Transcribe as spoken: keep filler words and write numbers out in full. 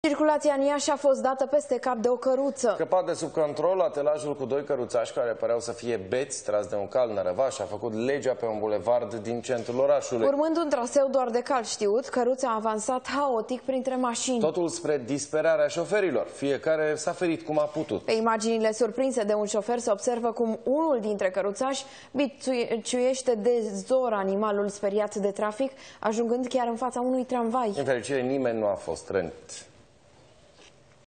Circulația în Iași a fost dată peste cap de o căruță. Scăpat de sub control, atelajul cu doi căruțași care păreau să fie beți, tras de un cal nărăvaș, a făcut legea pe un bulevard din centrul orașului. Urmând un traseu doar de cal știut, căruța a avansat haotic printre mașini. Totul spre disperarea șoferilor. Fiecare s-a ferit cum a putut. Pe imaginile surprinse de un șofer se observă cum unul dintre căruțași biciuiește de zor animalul speriat de trafic, ajungând chiar în fața unui tramvai. În fericire, nimeni nu a fost rănit.